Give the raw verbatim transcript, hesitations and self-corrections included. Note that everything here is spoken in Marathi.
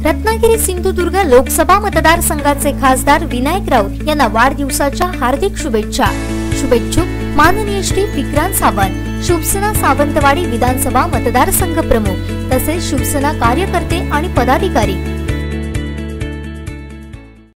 रत्नागिरी सिंधुदुर्ग लोकसभा मतदारसंघाचे खासदार विनायक राऊत यांना वाढदिवसाच्या हार्दिक शुभेच्छा। शुभेच्छुक माननीय श्री विक्रांत सावंत, शिवसेना सावंतवाडी विधानसभा मतदारसंघ प्रमुख तसेच शिवसेना कार्यकर्ते आणि पदाधिकारी।